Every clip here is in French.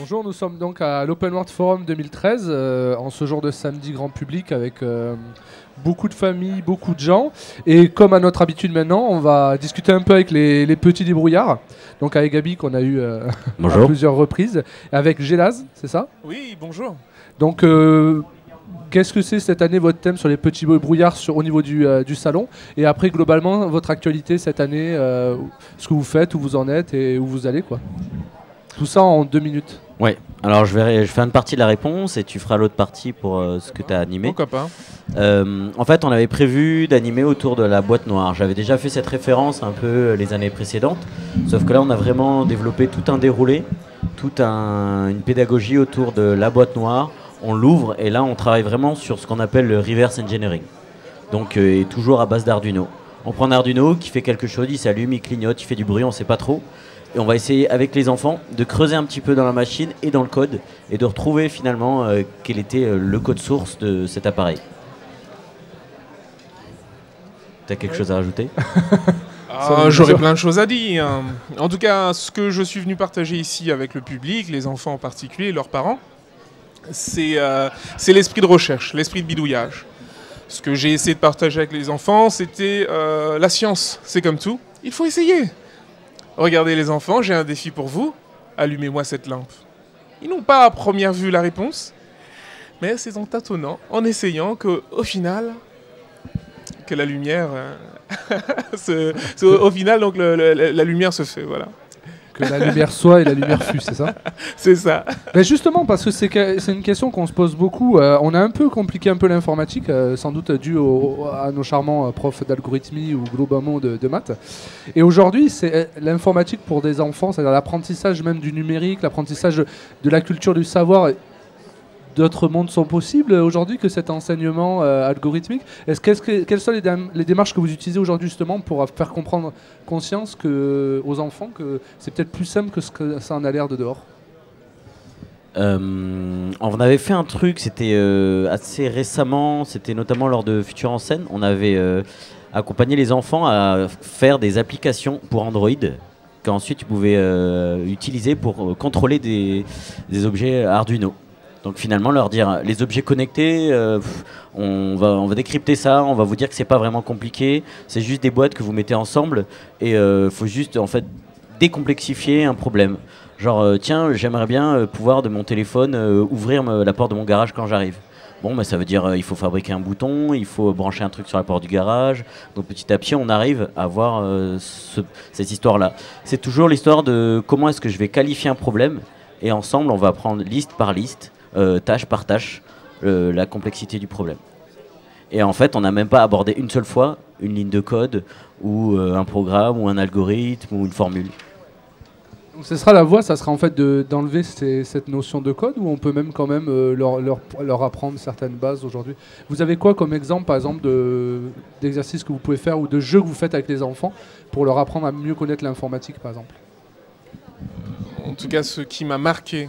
Bonjour, nous sommes donc à l'Open World Forum 2013, en ce jour de samedi grand public avec beaucoup de familles, beaucoup de gens. Et comme à notre habitude maintenant, on va discuter un peu avec les petits débrouillards. Donc avec Gabi qu'on a eu à plusieurs reprises. Avec Gélaz, c'est ça? Oui, bonjour. Donc qu'est-ce que c'est cette année votre thème sur les petits brouillards au niveau du salon? Et après globalement votre actualité cette année, ce que vous faites, où vous en êtes et où vous allez quoi? Tout ça en 2 minutes. Ouais, alors je fais une partie de la réponse et tu feras l'autre partie pour ce que tu as animé. Pourquoi pas? En fait, on avait prévu d'animer autour de la boîte noire. J'avais déjà fait cette référence un peu les années précédentes, sauf que là, on a vraiment développé tout un déroulé, une pédagogie autour de la boîte noire. On l'ouvre et là, on travaille vraiment sur ce qu'on appelle le reverse engineering. Donc, et toujours à base d'Arduino. On prend un Arduino qui fait quelque chose, il s'allume, il clignote, il fait du bruit, on ne sait pas trop. Et on va essayer avec les enfants de creuser un petit peu dans la machine et dans le code et de retrouver finalement quel était le code source de cet appareil. T'as quelque chose à rajouter? J'aurais plein de choses à dire. En tout cas, ce que je suis venu partager ici avec le public, les enfants en particulier, leurs parents, c'est l'esprit de recherche, l'esprit de bidouillage. Ce que j'ai essayé de partager avec les enfants, c'était la science. C'est comme tout, il faut essayer. Regardez les enfants, j'ai un défi pour vous. Allumez-moi cette lampe. Ils n'ont pas à première vue la réponse, mais c'est en tâtonnant, en essayant qu'au final, que la lumière, au final, donc la lumière se fait, voilà. Que la lumière soit et la lumière fût, c'est ça? C'est ça. Mais justement, parce que c'est une question qu'on se pose beaucoup. On a un peu compliqué un peu l'informatique, sans doute dû à nos charmants profs d'algorithmie ou globalement de maths. Et aujourd'hui, c'est l'informatique pour des enfants, c'est-à-dire l'apprentissage même du numérique, l'apprentissage de la culture du savoir. D'autres mondes sont possibles aujourd'hui que cet enseignement algorithmique. Quelles sont les démarches que vous utilisez aujourd'hui justement pour faire comprendre conscience aux enfants que c'est peut-être plus simple que ce que ça en a l'air de dehors? On avait fait un truc, c'était assez récemment, c'était notamment lors de Futur en scène. On avait accompagné les enfants à faire des applications pour Android qu'ensuite tu pouvais utiliser pour contrôler des objets Arduino. Donc finalement leur dire les objets connectés, on va décrypter ça, on va vous dire que c'est pas vraiment compliqué, c'est juste des boîtes que vous mettez ensemble et faut juste en fait décomplexifier un problème. Genre tiens, j'aimerais bien pouvoir de mon téléphone ouvrir la porte de mon garage quand j'arrive. Bon, bah, ça veut dire il faut fabriquer un bouton, il faut brancher un truc sur la porte du garage. Donc petit à petit, on arrive à voir cette histoire-là. C'est toujours l'histoire de comment est-ce que je vais qualifier un problème et ensemble, on va prendre liste par liste. Tâche par tâche, la complexité du problème. Et en fait, on n'a même pas abordé une seule fois une ligne de code ou un programme ou un algorithme ou une formule. Donc ce sera la voie, ça sera en fait d'enlever cette notion de code ou on peut même quand même leur apprendre certaines bases aujourd'hui. Vous avez quoi comme exemple, par exemple, d'exercices que vous pouvez faire ou de jeux que vous faites avec les enfants pour leur apprendre à mieux connaître l'informatique, par exemple? En tout cas, ce qui m'a marqué,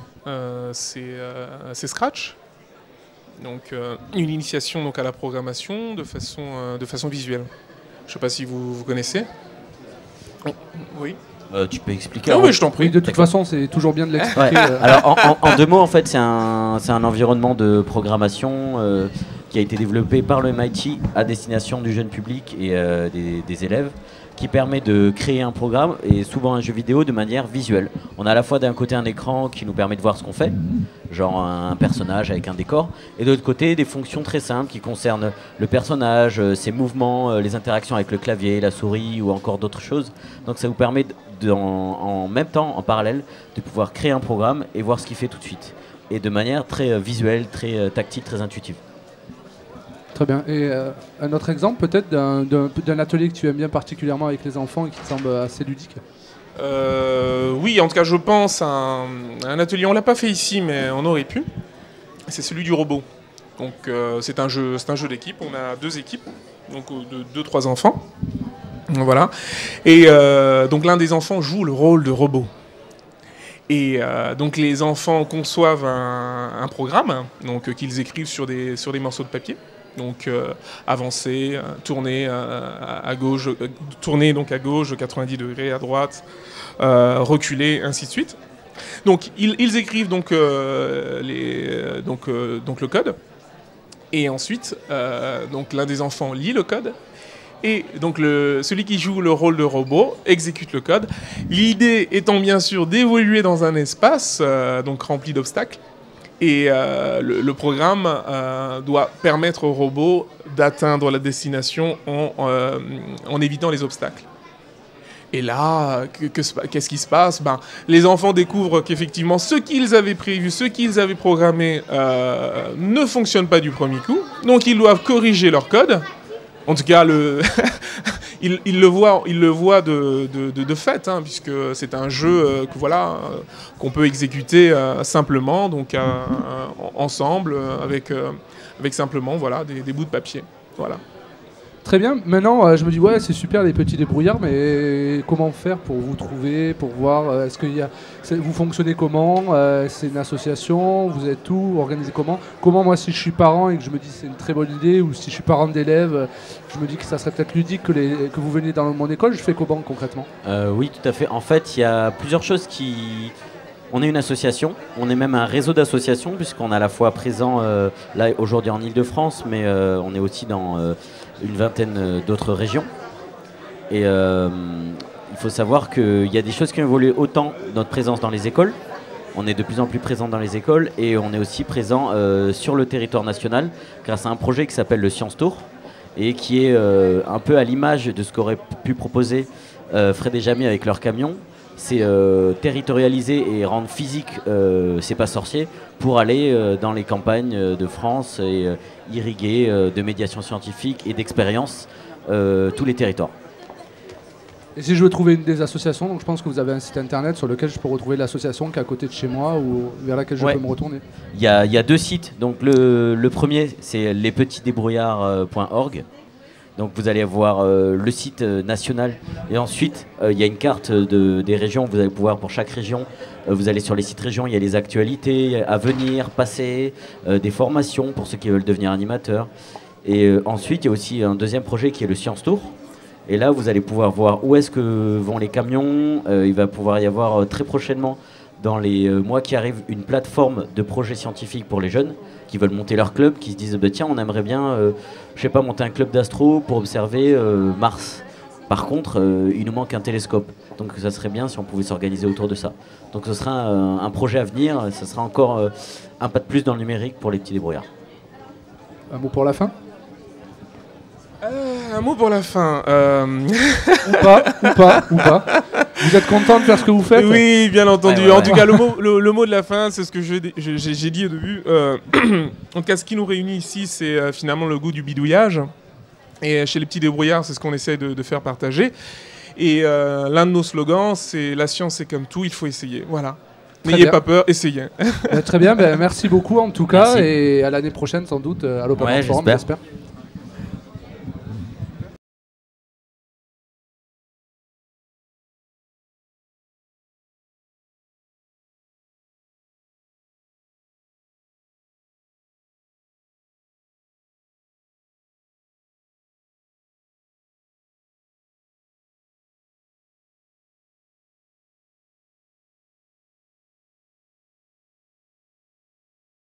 c'est Scratch. Donc, une initiation donc, à la programmation de façon visuelle. Je ne sais pas si vous connaissez. Oui. Tu peux expliquer? Oui, je t'en prie. Oui, de toute façon, c'est toujours bien de l'expliquer. Ouais. Alors, en 2 mots, en fait, c'est un environnement de programmation qui a été développé par le MIT à destination du jeune public et des élèves, qui permet de créer un programme et souvent un jeu vidéo de manière visuelle. On a à la fois d'un côté un écran qui nous permet de voir ce qu'on fait, genre un personnage avec un décor, et de l'autre côté des fonctions très simples qui concernent le personnage, ses mouvements, les interactions avec le clavier, la souris ou encore d'autres choses. Donc ça vous permet en même temps, en parallèle, de pouvoir créer un programme et voir ce qu'il fait tout de suite. Et de manière très visuelle, très tactile, très intuitive. Très bien. Et un autre exemple peut-être d'un atelier que tu aimes bien particulièrement avec les enfants et qui te semble assez ludique? Oui, en tout cas, je pense à un atelier. On l'a pas fait ici, mais on aurait pu. C'est celui du robot. Donc, c'est un jeu d'équipe. On a 2 équipes, donc de 2-3 enfants. Voilà. Et donc, l'un des enfants joue le rôle de robot. Et donc, les enfants conçoivent un programme, donc qu'ils écrivent sur des morceaux de papier. Donc avancer, tourner à gauche, tourner donc à gauche, 90 degrés à droite, reculer, ainsi de suite. Donc ils écrivent donc, le code. Et ensuite, donc l'un des enfants lit le code. Et donc celui qui joue le rôle de robot exécute le code. L'idée étant bien sûr d'évoluer dans un espace donc rempli d'obstacles. Et le programme doit permettre au robot d'atteindre la destination en évitant les obstacles. Et là, qu'est-ce qui se passe? Les enfants découvrent qu'effectivement, ce qu'ils avaient prévu, ce qu'ils avaient programmé ne fonctionne pas du premier coup. Donc, ils doivent corriger leur code. En tout cas, ils le voient de fait, hein, puisque c'est un jeu qu'on peut exécuter simplement, donc ensemble, avec simplement des bouts de papier. Voilà. Très bien. Maintenant, je me dis, ouais, c'est super les petits débrouillards, mais comment faire pour vous trouver, pour voir, vous fonctionnez comment? C'est une association, vous êtes où, organisé comment? Comment moi, si je suis parent et que je me dis c'est une très bonne idée, ou si je suis parent d'élèves, je me dis que ça serait peut-être ludique que vous veniez dans mon école, je fais comment concrètement? Oui, tout à fait. En fait, il y a plusieurs choses qui... On est une association, on est même un réseau d'associations, puisqu'on est à la fois présent là aujourd'hui en Ile-de-France, mais on est aussi dans une vingtaine d'autres régions. Et il faut savoir qu'il y a des choses qui ont évolué, autant notre présence dans les écoles, on est de plus en plus présent dans les écoles, et on est aussi présent sur le territoire national grâce à un projet qui s'appelle le Science Tour, et qui est un peu à l'image de ce qu'aurait pu proposer Fred et Jamie avec leur camion. C'est territorialiser et rendre physique C'est pas sorcier pour aller dans les campagnes de France et irriguer de médiation scientifique et d'expérience tous les territoires. Et si je veux trouver une des associations, donc je pense que vous avez un site internet sur lequel je peux retrouver l'association qui est à côté de chez moi ou vers laquelle je peux me retourner. Il y a deux sites. Donc le premier, c'est lespetsdébrouillards.org. Donc vous allez voir le site national et ensuite il y a une carte des régions. Vous allez pouvoir pour chaque région, vous allez sur les sites régions, il y a les actualités à venir, passer, des formations pour ceux qui veulent devenir animateurs. Et ensuite il y a aussi un deuxième projet qui est le Science Tour. Et là vous allez pouvoir voir où est-ce que vont les camions. Il va pouvoir y avoir très prochainement, dans les mois qui arrivent, une plateforme de projets scientifiques pour les jeunes qui veulent monter leur club, qui se disent tiens, on aimerait bien je sais pas, monter un club d'astro pour observer Mars. Par contre, il nous manque un télescope. Donc ça serait bien si on pouvait s'organiser autour de ça. Donc ce sera un projet à venir, ça sera encore un pas de plus dans le numérique pour les petits débrouillards. Un mot pour la fin? Un mot pour la fin. Ou pas. Vous êtes content de faire ce que vous faites? Oui, bien entendu. En tout cas, le mot de la fin, c'est ce que j'ai dit au début. En tout cas, ce qui nous réunit ici, c'est finalement le goût du bidouillage. Et chez les petits débrouillards, c'est ce qu'on essaie de faire partager. Et l'un de nos slogans, c'est « La science, c'est comme tout, il faut essayer ». Voilà. N'ayez pas peur, essayez. Très bien, merci beaucoup en tout cas. Merci. Et à l'année prochaine, sans doute, à l'Open Forum, j'espère.